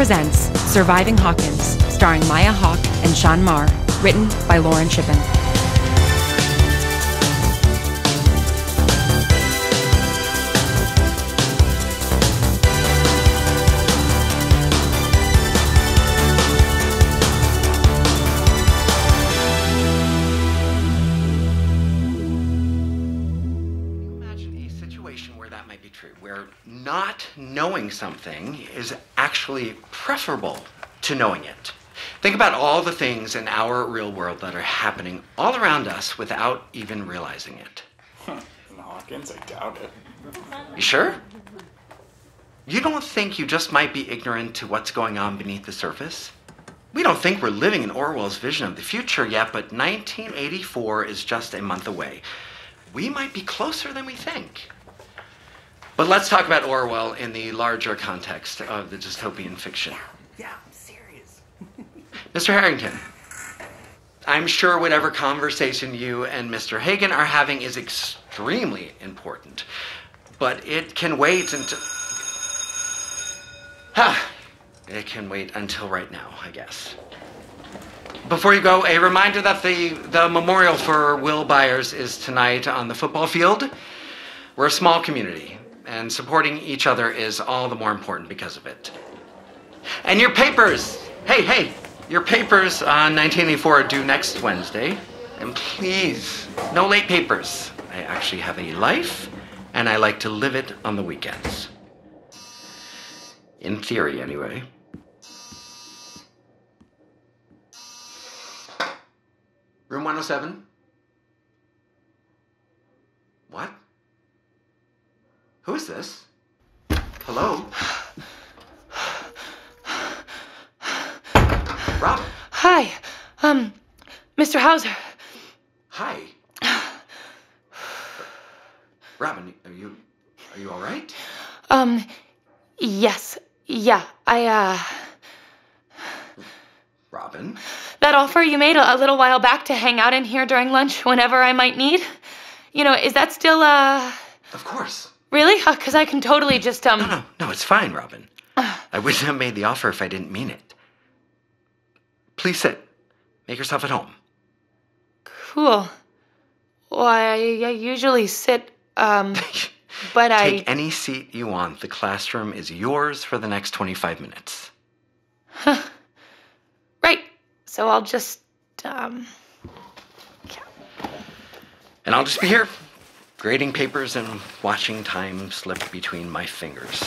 presents Surviving Hawkins, starring Maya Hawke and Sean Marr, written by Lauren Shippen. Where not knowing something is actually preferable to knowing it. Think about all the things in our real world that are happening all around us without even realizing it. In Hawkins, I doubt it. You sure? You don't think you just might be ignorant to what's going on beneath the surface? We don't think we're living in Orwell's vision of the future yet, but 1984 is just a month away. We might be closer than we think. But let's talk about Orwell in the larger context of the dystopian fiction. Yeah, I'm serious. Mr. Harrington, I'm sure whatever conversation you and Mr. Hagen are having is extremely important, but it can wait until... It can wait until right now, I guess. Before you go, a reminder that the memorial for Will Byers is tonight on the football field. We're a small community, and supporting each other is all the more important because of it. And your papers! Hey, your papers on 1984 are due next Wednesday. And please, no late papers. I actually have a life, and I like to live it on the weekends. In theory, anyway. Room 107? What? Who is this? Hello? Robin. Hi, Mr. Hauser. Hi. Robin, are you all right? Yes. Yeah, Robin? That offer you made a little while back to hang out in here during lunch whenever I might need? You know, is that still, Of course. Really? 'Cause I can totally just, No, it's fine, Robin. I wouldn't have made the offer if I didn't mean it. Please sit. Make yourself at home. Cool. Well, I usually sit, but Take any seat you want. The classroom is yours for the next 25 minutes. Right. So I'll just, And I'll just be here, grading papers and watching time slip between my fingers.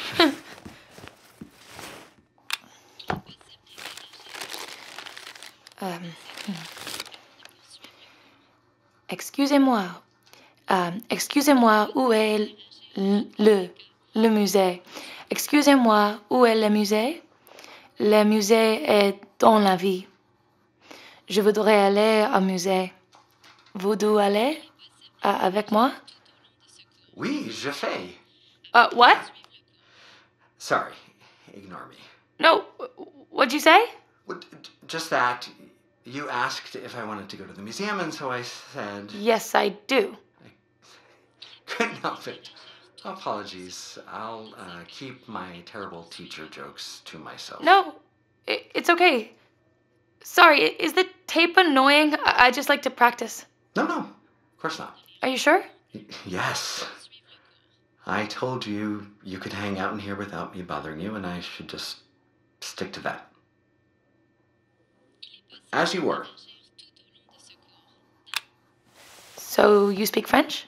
Excusez-moi. Excusez-moi, où est le musée? Excusez-moi, où est le musée? Le musée est dans la vie. Je voudrais aller au musée. Voulez-vous aller avec moi? Oui, je fais. What? Sorry, ignore me. No, what'd you say? Just that. You asked if I wanted to go to the museum, and so I said... Yes, I do. I couldn't help it. Apologies. I'll keep my terrible teacher jokes to myself. No, it's okay. Sorry, is the tape annoying? I just like to practice. No, of course not. Are you sure? Yes. I told you you could hang out in here without me bothering you, and I should just stick to that. As you were. So you speak French?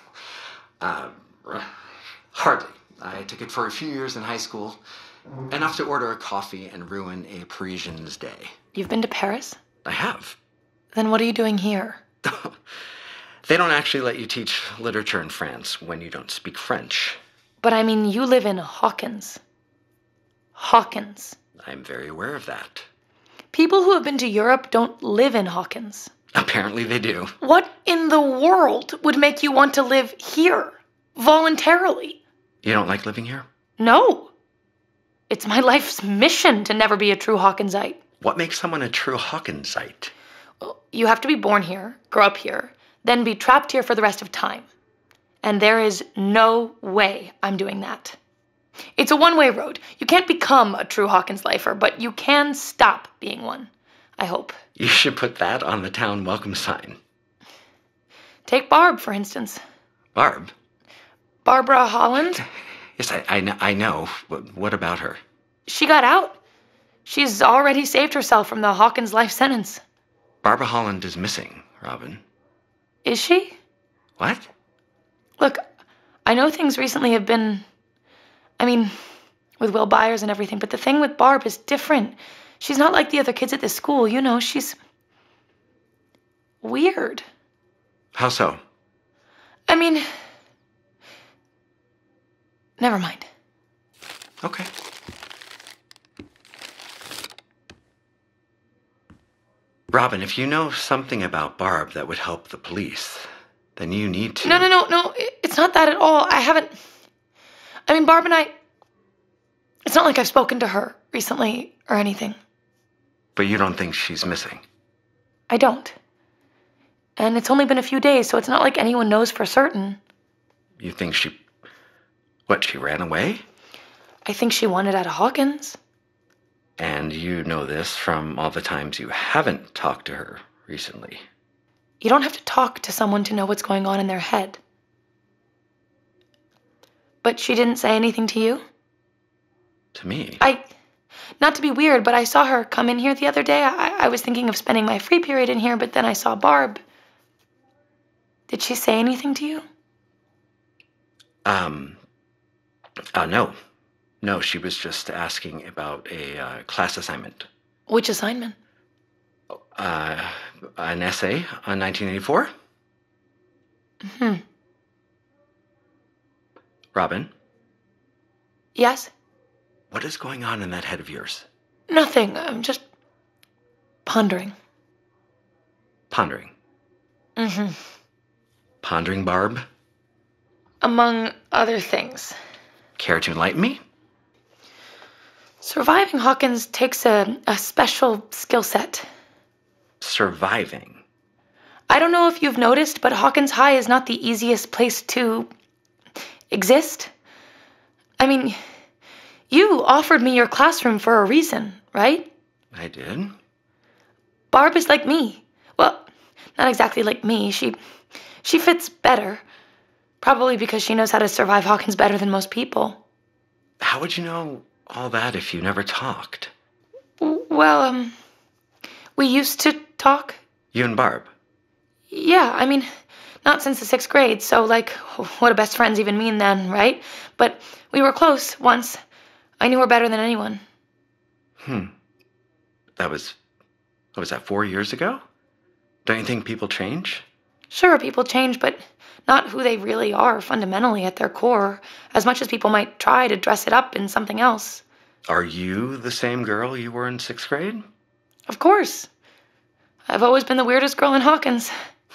Hardly. I took it for a few years in high school. Enough to order a coffee and ruin a Parisian's day. You've been to Paris? I have. Then what are you doing here? They don't actually let you teach literature in France when you don't speak French. But I mean, you live in Hawkins. Hawkins. I'm very aware of that. People who have been to Europe don't live in Hawkins. Apparently they do. What in the world would make you want to live here? Voluntarily? You don't like living here? No. It's my life's mission to never be a true Hawkinsite. What makes someone a true Hawkinsite? Well, you have to be born here, grow up here, then be trapped here for the rest of time. And there is no way I'm doing that. It's a one-way road. You can't become a true Hawkins lifer, but you can stop being one. I hope. You should put that on the town welcome sign. Take Barb, for instance. Barb? Barbara Holland. Yes, I know. What about her? She got out. She's already saved herself from the Hawkins life sentence. Barbara Holland is missing, Robin. Is she? What? Look, I know things recently have been... with Will Byers and everything, but the thing with Barb is different. She's not like the other kids at this school, you know, she's... weird. How so? Never mind. Okay. Robin, if you know something about Barb that would help the police, then you need to... No, it's not that at all. Barb and I... It's not like I've spoken to her recently or anything. But you don't think she's missing? I don't. And it's only been a few days, so it's not like anyone knows for certain. You think she ran away? I think she wanted out of Hawkins. And you know this from all the times you haven't talked to her recently. You don't have to talk to someone to know what's going on in their head. But she didn't say anything to you? To me? Not to be weird, but I saw her come in here the other day. I was thinking of spending my free period in here, but then I saw Barb. Did she say anything to you? No. No, she was just asking about a class assignment. Which assignment? An essay on 1984? Robin? Yes? What is going on in that head of yours? Nothing. I'm just pondering. Pondering? Pondering Barb? Among other things. Care to enlighten me? Surviving Hawkins takes a special skill set. Surviving? I don't know if you've noticed, but Hawkins High is not the easiest place to exist. You offered me your classroom for a reason, right? I did. Barb is like me. Well, not exactly like me. She fits better. Probably because she knows how to survive Hawkins better than most people. How would you know all that if you never talked? Well, we used to talk. You and Barb? Yeah, not since the 6th grade, so, what do best friends even mean then, right? But we were close once. I knew her better than anyone. That was 4 years ago? Don't you think people change? Sure, people change, but not who they really are fundamentally at their core, as much as people might try to dress it up in something else. Are you the same girl you were in 6th grade? Of course. I've always been the weirdest girl in Hawkins.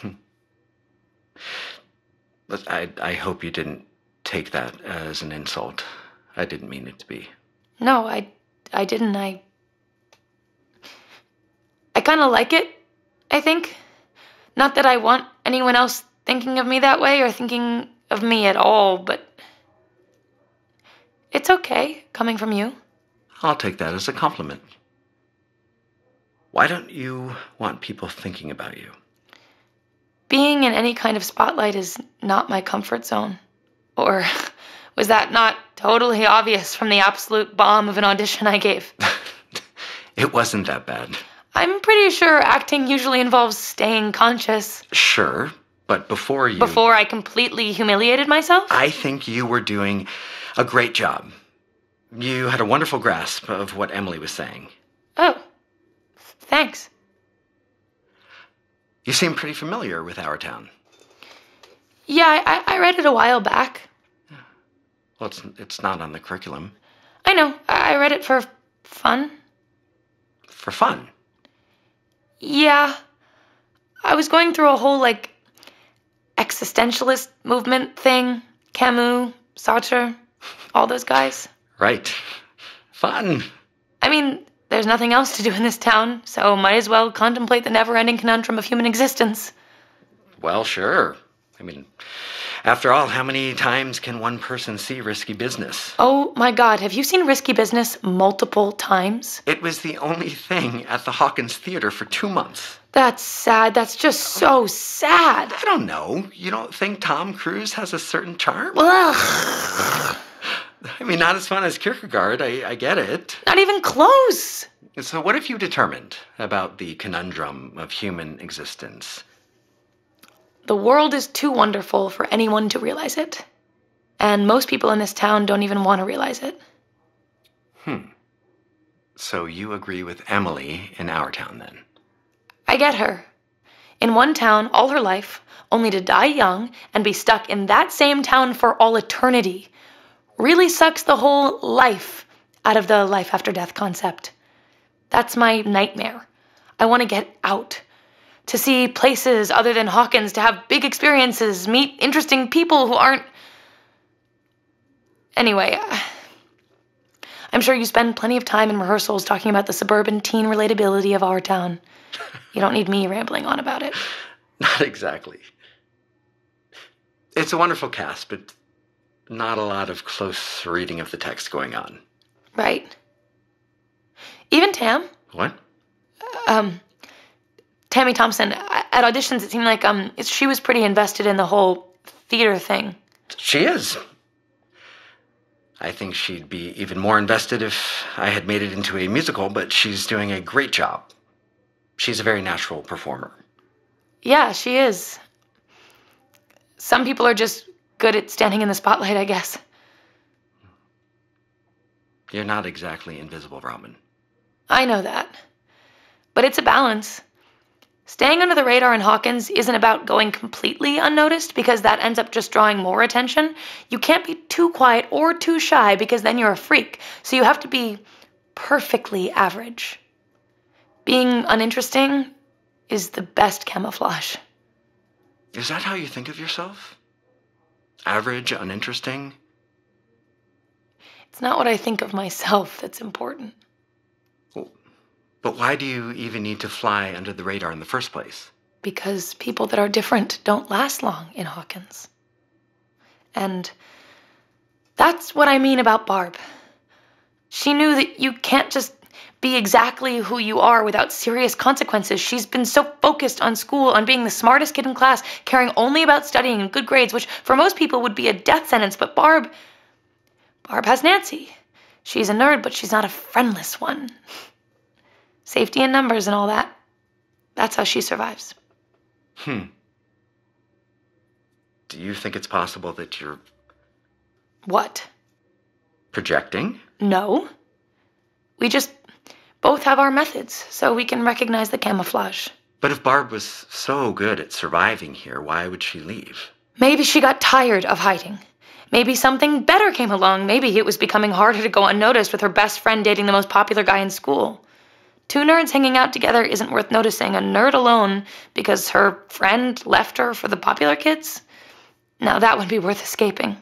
But I hope you didn't take that as an insult. I didn't mean it to be. No, I didn't. I kind of like it, I think. Not that I want anyone else thinking of me that way or thinking of me at all, but it's okay coming from you. I'll take that as a compliment. Why don't you want people thinking about you? Being in any kind of spotlight is not my comfort zone. Or was that not totally obvious from the absolute bomb of an audition I gave? It wasn't that bad. I'm pretty sure acting usually involves staying conscious. Sure, but before I completely humiliated myself? I think you were doing a great job. You had a wonderful grasp of what Emily was saying. Oh, thanks. You seem pretty familiar with our town. Yeah, I read it a while back. Well, it's not on the curriculum. I know. I read it for fun. For fun? Yeah. I was going through a whole, existentialist movement thing. Camus, Sartre, all those guys. Right. Fun. There's nothing else to do in this town, so might as well contemplate the never-ending conundrum of human existence. Well, sure. After all, how many times can one person see Risky Business? Oh my God, have you seen Risky Business multiple times? It was the only thing at the Hawkins Theater for 2 months. That's sad. That's just so sad. I don't know. You don't think Tom Cruise has a certain charm? Ugh. I mean, not as fun as Kierkegaard. I get it. Not even close. So what have you determined about the conundrum of human existence? The world is too wonderful for anyone to realize it. And most people in this town don't even want to realize it. So you agree with Emily in our town, then? I get her. In one town all her life, only to die young and be stuck in that same town for all eternity. Really sucks the whole life out of the life after death concept. That's my nightmare. I want to get out. To see places other than Hawkins, to have big experiences, meet interesting people who aren't... Anyway, I'm sure you spend plenty of time in rehearsals talking about the suburban teen relatability of our town. You don't need me rambling on about it. Not exactly. It's a wonderful cast, but not a lot of close reading of the text going on. Right. Even Tam. What? Tammy Thompson. At auditions, it seemed like she was pretty invested in the whole theater thing. She is. I think she'd be even more invested if I had made it into a musical, but she's doing a great job. She's a very natural performer. Yeah, she is. Some people are just good at standing in the spotlight, I guess. You're not exactly invisible, Robin. I know that. But it's a balance. Staying under the radar in Hawkins isn't about going completely unnoticed, because that ends up just drawing more attention. You can't be too quiet or too shy, because then you're a freak. So you have to be perfectly average. Being uninteresting is the best camouflage. Is that how you think of yourself? Average, uninteresting? It's not what I think of myself that's important. But why do you even need to fly under the radar in the first place? Because people that are different don't last long in Hawkins. And that's what I mean about Barb. She knew that you can't just be exactly who you are without serious consequences. She's been so focused on school, on being the smartest kid in class, caring only about studying and good grades, which for most people would be a death sentence. But Barb has Nancy. She's a nerd, but she's not a friendless one. Safety in numbers and all that. That's how she survives. Do you think it's possible that you're... What? projecting? No. We just both have our methods, so we can recognize the camouflage. But if Barb was so good at surviving here, why would she leave? Maybe she got tired of hiding. Maybe something better came along. Maybe it was becoming harder to go unnoticed with her best friend dating the most popular guy in school. Two nerds hanging out together isn't worth noticing. A nerd alone because her friend left her for the popular kids? Now that would be worth escaping.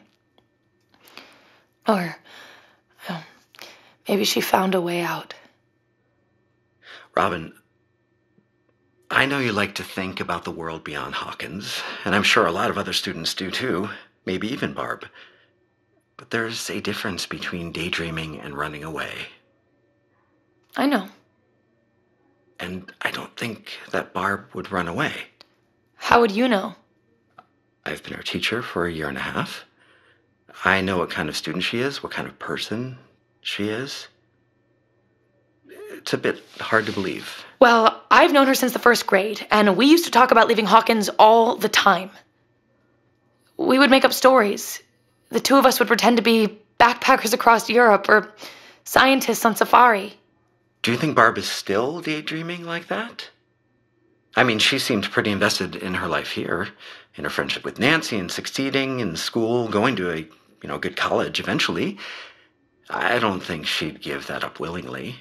Or maybe she found a way out. Robin, I know you like to think about the world beyond Hawkins, and I'm sure a lot of other students do too, maybe even Barb. But there's a difference between daydreaming and running away. I know. And I don't think that Barb would run away. How would you know? I've been her teacher for 1.5 years. I know what kind of student she is, what kind of person she is. It's a bit hard to believe. Well, I've known her since the 1st grade, and we used to talk about leaving Hawkins all the time. We would make up stories. The two of us would pretend to be backpackers across Europe or scientists on safari. Do you think Barb is still daydreaming like that? I mean, she seemed pretty invested in her life here, in her friendship with Nancy and succeeding in school, going to a, good college eventually. I don't think she'd give that up willingly.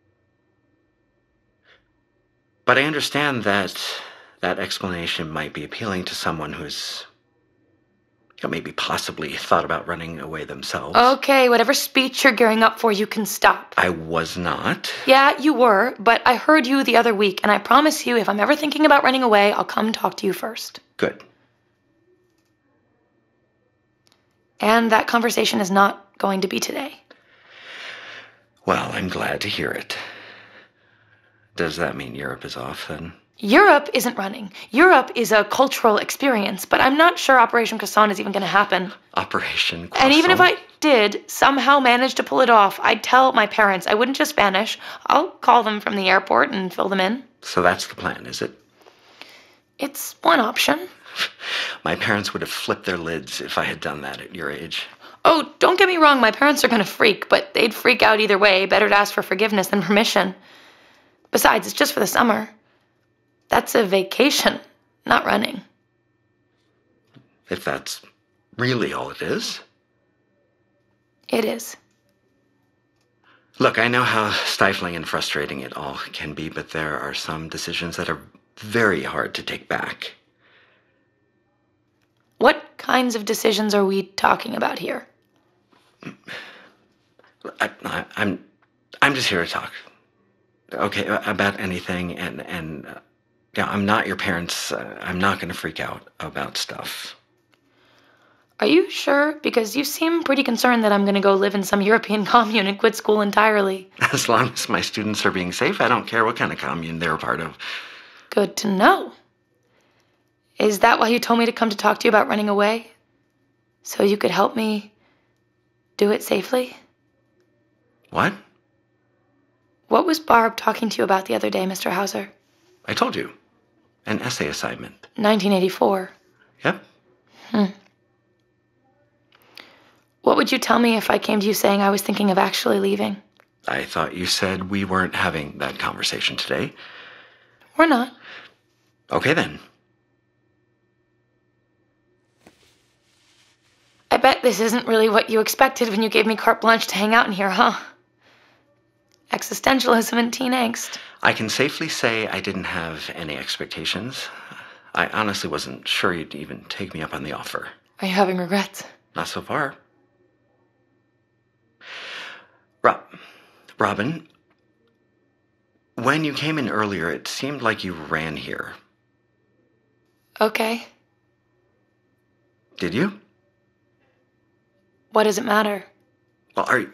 But I understand that that explanation might be appealing to someone who's maybe possibly thought about running away themselves. Okay, whatever speech you're gearing up for, you can stop. I was not. Yeah, you were, but I heard you the other week, and I promise you, if I'm ever thinking about running away, I'll come talk to you first. Good. And that conversation is not going to be today. Well, I'm glad to hear it. Does that mean Europe is off, then? Europe isn't running. Europe is a cultural experience, but I'm not sure Operation Croissant is even going to happen. Operation Croissant? And even if I did somehow manage to pull it off, I'd tell my parents. I wouldn't just vanish. I'll call them from the airport and fill them in. So that's the plan, is it? It's one option. My parents would have flipped their lids if I had done that at your age. Oh, don't get me wrong, my parents are going to freak, but they'd freak out either way. Better to ask for forgiveness than permission. Besides, it's just for the summer. That's a vacation, not running. If that's really all it is. It is. Look, I know how stifling and frustrating it all can be, but there are some decisions that are very hard to take back. What kinds of decisions are we talking about here? I'm just here to talk. Okay, about anything, and yeah, I'm not your parents. I'm not going to freak out about stuff. Are you sure? Because you seem pretty concerned that I'm going to go live in some European commune and quit school entirely. As long as my students are being safe, I don't care what kind of commune they're a part of. Good to know. Is that why you told me to come to talk to you about running away? So you could help me do it safely? What? What was Barb talking to you about the other day, Mr. Hauser? I told you. An essay assignment. 1984. Yep. What would you tell me if I came to you saying I was thinking of actually leaving? I thought you said we weren't having that conversation today. We're not. Okay, then. I bet this isn't really what you expected when you gave me carte blanche to hang out in here, huh? Existentialism and teen angst. I can safely say I didn't have any expectations. I honestly wasn't sure you'd even take me up on the offer. Are you having regrets? Not so far. Robin, when you came in earlier, it seemed like you ran here. Okay. Did you? What does it matter? Well,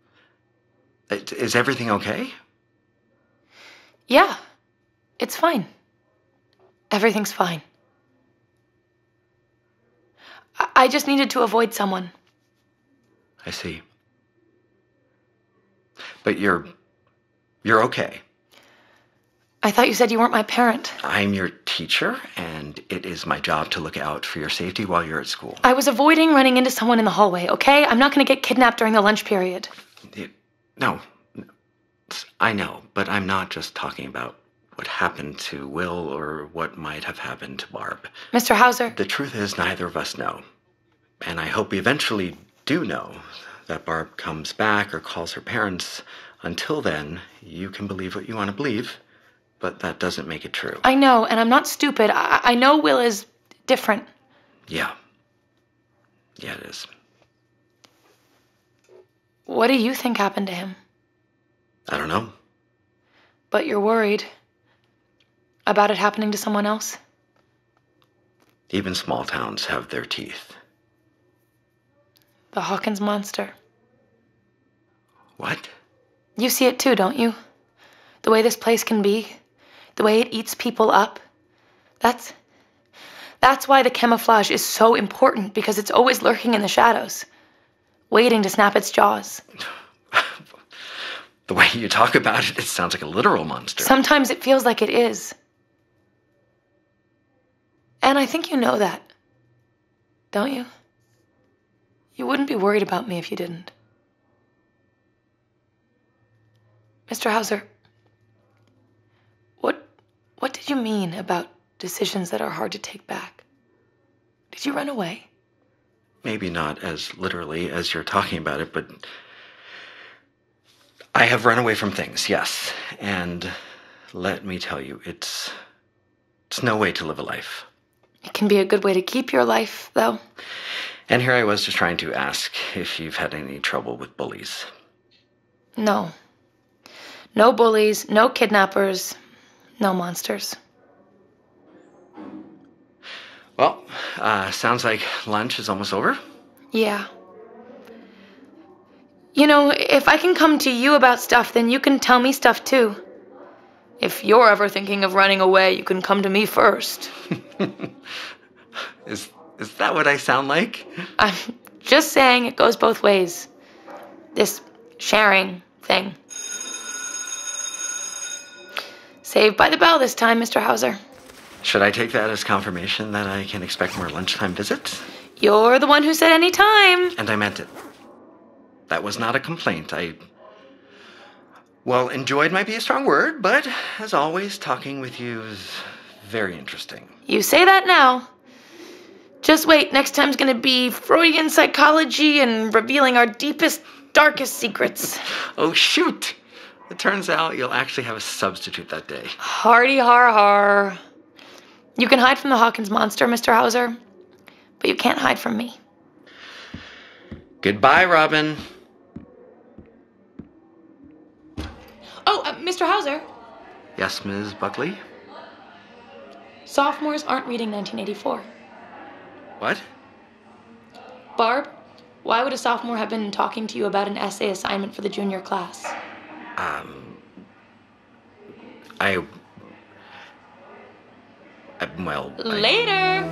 is everything okay? Yeah. It's fine. Everything's fine. I just needed to avoid someone. I see. But you're okay. I thought you said you weren't my parent. I'm your teacher, and it is my job to look out for your safety while you're at school. I was avoiding running into someone in the hallway, okay? I'm not going to get kidnapped during the lunch period. No. I know, but I'm not just talking about what happened to Will or what might have happened to Barb. Mr. Hauser. The truth is neither of us know. And I hope we eventually do know that Barb comes back or calls her parents. Until then, you can believe what you want to believe, but that doesn't make it true. I know, and I'm not stupid. I know Will is different. Yeah. Yeah, it is. What do you think happened to him? I don't know. But you're worried about it happening to someone else? Even small towns have their teeth. The Hawkins monster. What? You see it too, don't you? The way this place can be. The way it eats people up. That's why the camouflage is so important, because it's always lurking in the shadows, waiting to snap its jaws. The way you talk about it, it sounds like a literal monster. Sometimes it feels like it is. And I think you know that, don't you? You wouldn't be worried about me if you didn't. Mr. Hauser, what did you mean about decisions that are hard to take back? Did you run away? Maybe not as literally as you're talking about it, but I have run away from things, yes. And let me tell you, it's no way to live a life. It can be a good way to keep your life, though. And here I was just trying to ask if you've had any trouble with bullies. No. No bullies, no kidnappers, no monsters. Well, sounds like lunch is almost over. Yeah. You know, if I can come to you about stuff, then you can tell me stuff too. If you're ever thinking of running away, you can come to me first. Is that what I sound like? I'm just saying it goes both ways. This sharing thing. Saved by the bell this time, Mr. Hauser. Should I take that as confirmation that I can expect more lunchtime visits? You're the one who said any time. And I meant it. That was not a complaint. Well, enjoyed might be a strong word, but as always, talking with you is very interesting. You say that now. Just wait, next time's gonna be Freudian psychology and revealing our deepest, darkest secrets. Oh, shoot! It turns out you'll actually have a substitute that day. Hardy har har. You can hide from the Hawkins monster, Mr. Hauser, but you can't hide from me. Goodbye, Robin. Oh, Mr. Hauser. Yes, Ms. Buckley? Sophomores aren't reading 1984. What? Barb, why would a sophomore have been talking to you about an essay assignment for the junior class? Later!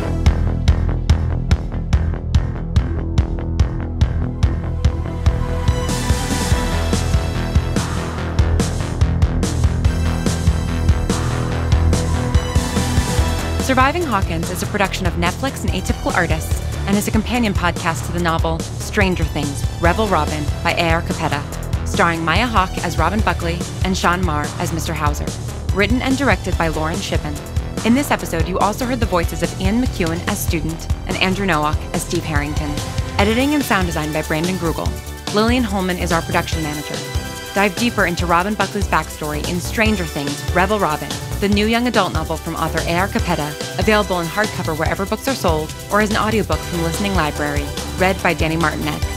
Surviving Hawkins is a production of Netflix and Atypical Artists and is a companion podcast to the novel Stranger Things, Rebel Robin by A.R. Capetta, starring Maya Hawke as Robin Buckley and Sean Marr as Mr. Hauser. Written and directed by Lauren Shippen. In this episode, you also heard the voices of Ian McEwen as Student and Andrew Nowak as Steve Harrington. Editing and sound design by Brandon Grugel. Lillian Holman is our production manager. Dive deeper into Robin Buckley's backstory in Stranger Things, Rebel Robin, the new young adult novel from author A.R. Capetta, available in hardcover wherever books are sold, or as an audiobook from Listening Library, read by Danny Martinet.